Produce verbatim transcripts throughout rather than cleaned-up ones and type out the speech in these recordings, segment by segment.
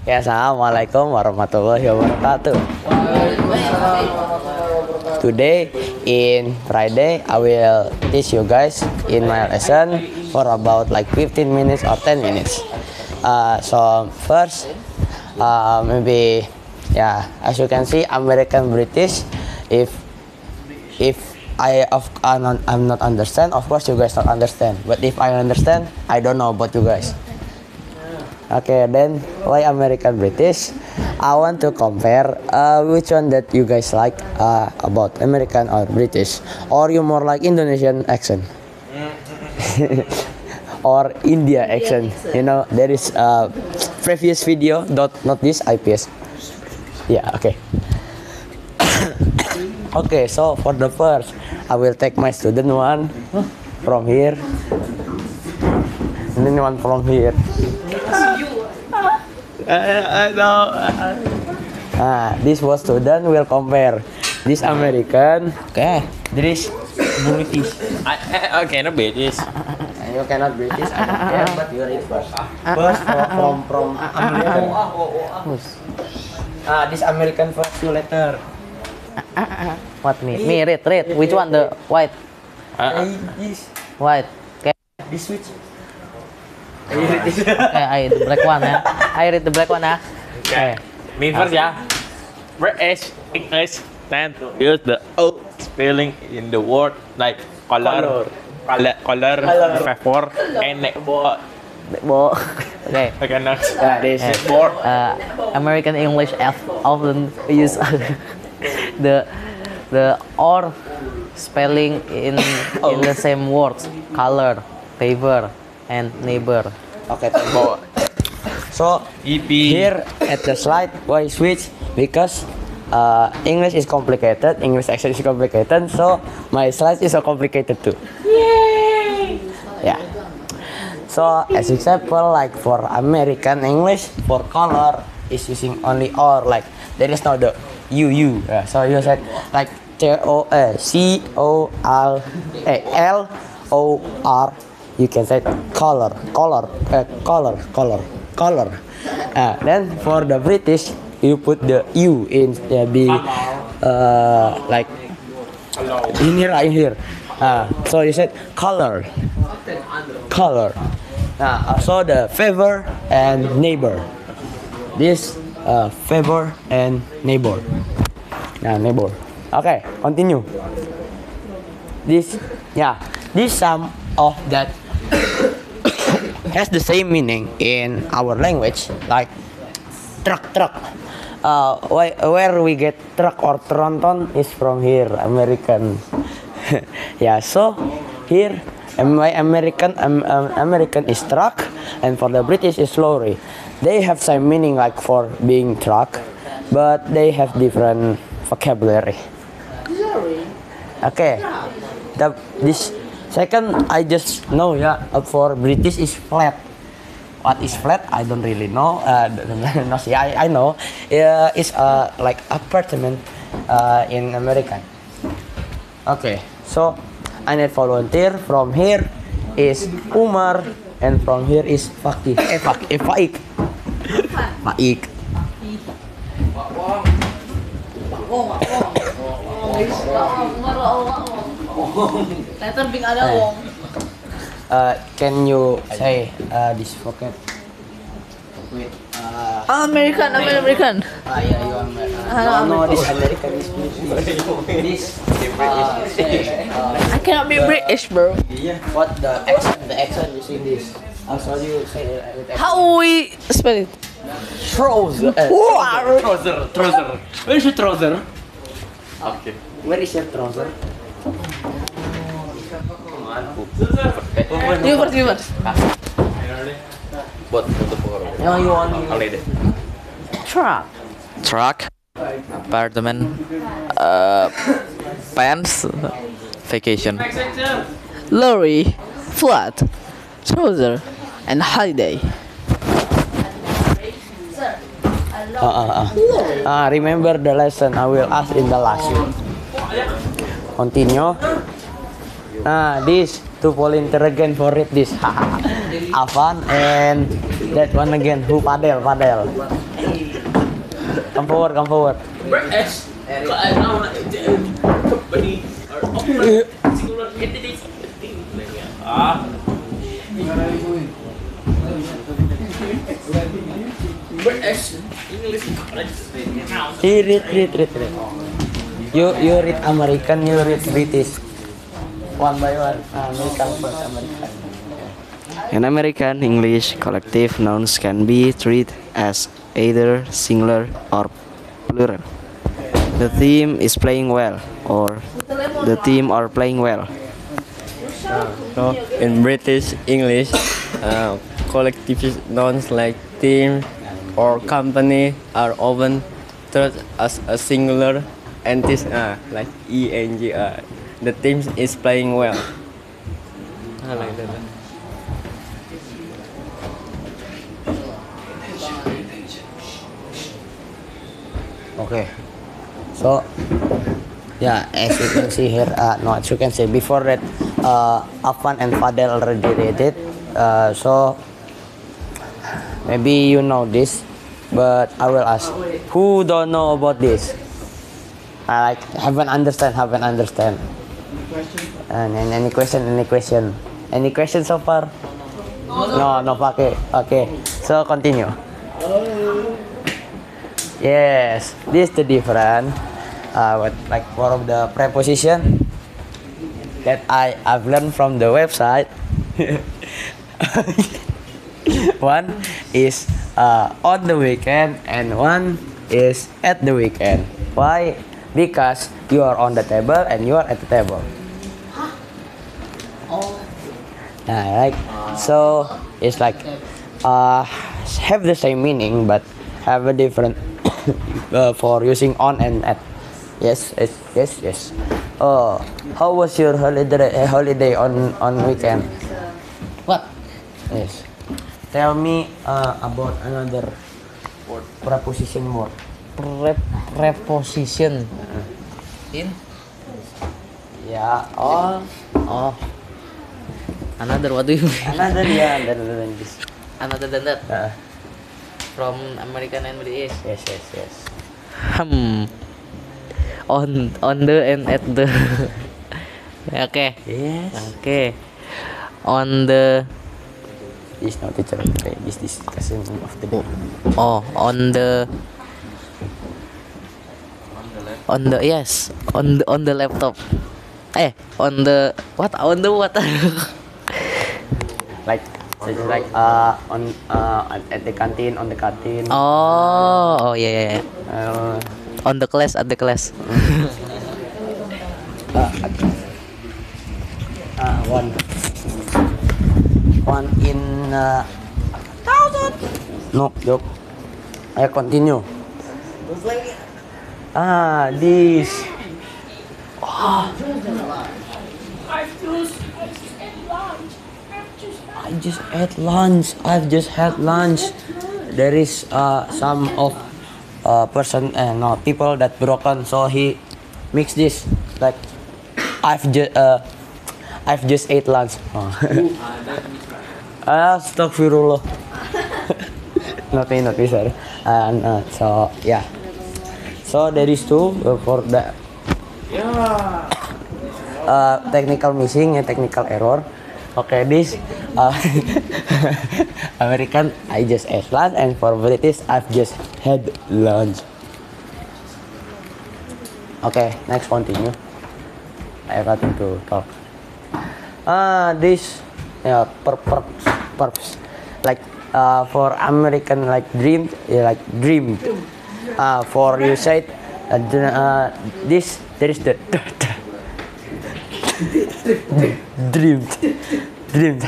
Ya, assalamualaikum warahmatullahi wabarakatuh. Today in Friday I will teach you guys in my lesson for about like fifteen minutes or ten minutes. Uh, so first, uh, maybe yeah, as you can see, American British. If if I of I'm not, I'm not understand, of course you guys not understand. But if I understand, I don't know about you guys. Okay, then why American British? I want to compare uh, which one that you guys like uh, about American or British, or you more like Indonesian accent or India accent. You know, there is a previous video, not not this I P S. Yeah, okay. Okay, so for the first, I will take my student one from here, and then one from here. I know. Ah, this was student will compare this American. Okay, this British. I, I cannot British. You cannot British. I don't care, but you read first. First from from, from American. Ah, this American first two letter. What me? Me read read. Which one? The white. Uh, This White. Okay. this switch. Okay, I the black one ya. I read the black one ya. Okay. Me first ya. British English tend to use the O spelling in the word like color, color, color, favor, and nebo. Bo. Okay. Okay, next. Yeah, this Eh, is Word. uh, American English F often use the the or spelling in in the same words, color, favor, and neighbor. okay. Bo. So E P. here at the slide, why switch? Because uh, English is complicated, English accent is complicated, so my slide is so complicated too. Yay! Yeah. So as example, like for American English, for color is using only or, like there is no the U U. Yeah, so you said like C O uh, C O L eh, L O R. You can say color, color, uh, color, color, color. Uh, then for the British, you put the U in uh, the uh, like in here, in here. Uh, so you said color, color. Uh, so the favor and neighbor. This uh, favor and neighbor. Nah, neighbor. Okay, continue. This, yeah, this some of that has the same meaning in our language, like truck, truck. Uh, why, where we get truck or tronton is from here, American. Yeah, so here, my American um, um, American is truck, and for the British is lorry. They have same meaning like for being truck, but they have different vocabulary. Okay, the this. Second, I just know yeah for British is flat. What is flat? I don't really know. Uh, no, see, I I know. Uh, it's uh like apartment uh, in American. Okay, so I need volunteer. From here is Umar, and from here is Fakih. Eh, Fak, eh, Faik. Faik. Letter bing ada wong. Uh, can you say uh, this vocab? Wait. Uh, American, American. ah yeah, you are uh, no, no, this American is this. Uh, say, uh, I cannot be British, bro. what the accent? The accent using this. Uh, so you say uh, with accent. How we spell it? Trouser. Uh, Wow. Trouser, trouser. Where is your trouser? Okay. Where is your trouser? You first, you first. Buat untuk pengaruh. No, you want. Kali deh. Truck. Truck, apartment, uh, pants, vacation. Lorry. Flat. Trouser. And holiday. Uh, uh, uh. Uh, remember the lesson I will ask in the last year. Continue. Nah, this to volunteer again for read this. Avan and that one again. Who Padel, Padel. Come forward, come forward. He read, read, read, read. You, you read American, you read British. One by one. American first, American. In American English, collective nouns can be treated as either singular or plural. The team is playing well, or the team are playing well. So in British English, uh, collective nouns like team or company are often treated as a singular entity, uh, like E N G. Uh, the team is playing well. I like that. Okay. So, yeah, as you can see here, uh, no, as you can see before that, uh, Afan and Fadel already read it. Uh, so, maybe you know this, but I will ask, who don't know about this? I like haven't understand, haven't understand. And, and any question, any question, any question so far? No, no, okay, okay. So continue. Yes, this the different. Uh, what, like one of the preposition that I have learned from the website. One is uh, on the weekend and one is at the weekend. Why? Because you are on the table and you are at the table. Yeah, right. So it's like uh, have the same meaning but have a different uh, for using on and at. Yes, yes, yes, yes. Oh, how was your holiday? Holiday on on weekend? What? Yes. Tell me uh, about another word, preposition word. Prep preposition. In? Yeah. Oh, Oh. Another, what do you mean? another yeah, another than this. Another than that? Uh, From American and British? yes, yes, yes. Hmm. On on the and at the. Okay. Yes. Okay. On the. This no teacher today. This discussion of the day. Oh, on the. On the yes, on the on the laptop. Eh, on the what? On the what? Like, so it's like uh on uh at, at the canteen, on the canteen. Oh, oh yeah, yeah, yeah. Uh, On the class, at the class. uh, uh, one one in uh, thousand. No, joke. I continue. Ah, this. I just ate lunch. I've just had lunch. There is uh, some of uh, person and uh, no people that broken, so he mix this like I've just uh, I've just ate lunch. Oh. Astagfirullah. Nothing, nothing, sir. And uh, so yeah. So there is two uh, for the uh, technical missing and technical error. Okay, this uh, American I just ate lunch and for British I've just had lunch. Okay, next continue. I have nothing to talk. Ah, this yeah, per, per, purpose like uh, for American like dream, yeah, like dream. Uh, for you said uh, uh, this there is the dreamed, dreamed.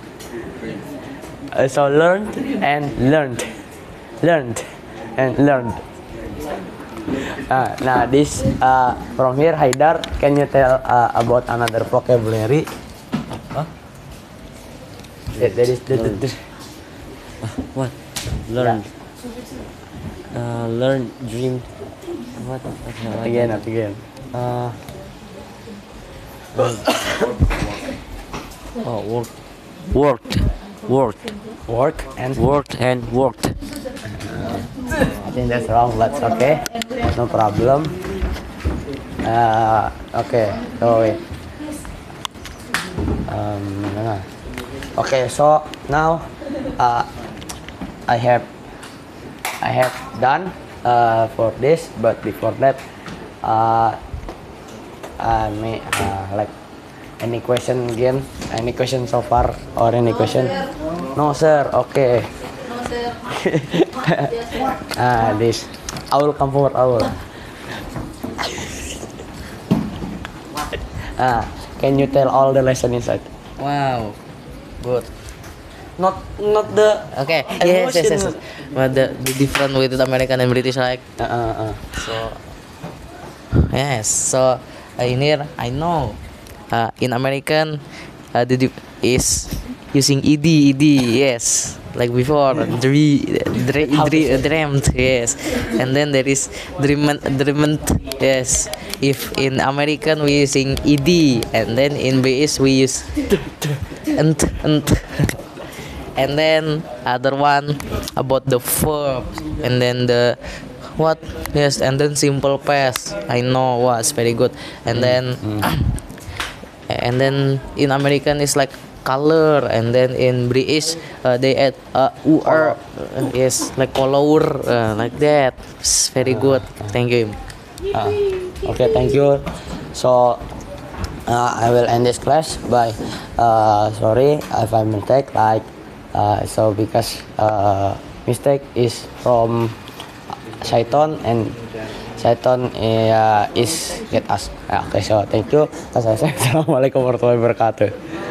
Uh, so learned and learned, learned and learned. Uh, now this uh, from here, Haidar, can you tell uh, about another vocabulary? Huh? There, there is the, the, the What? Learn. Uh, learn, dream. What? what again, again. Uh, oh, work. Worked. Worked. Work and Worked and worked. think that's wrong, but okay, no problem. Uh, okay, so wait. Um, nah. Okay, so now uh, I have I have done uh, for this, but before that, uh, I may uh, like any question again, any question so far or any question? No sir. Okay. Ah, this. I will come forward. I will. Ah, can you tell all the lesson inside? Wow, good. Not, not the. Okay, yes, yes, yes. emotion. But the, the different with American and British like Uh, uh, uh. so. Yes, so uh, in here I know uh, in American uh, the di- is using ed ed yes like before dre, dre, dre, dreamt yes, and then there is dreamt dreamt yes. If in American we using ed, and then in British we use ent ent. And then other one about the verb, and then the what yes, and then simple past I know was very good, and then and then in American is like color, and then in British uh, they add uh, ur uh, yes like color uh, like that. It's very good. Thank you. Ah, okay, thank you. So uh, I will end this class by uh, sorry if I mistake like uh, so because uh, mistake is from Shaiton and Shaiton uh, is get us. Ah, okay, so thank you. Assalamualaikum warahmatullahi wabarakatuh.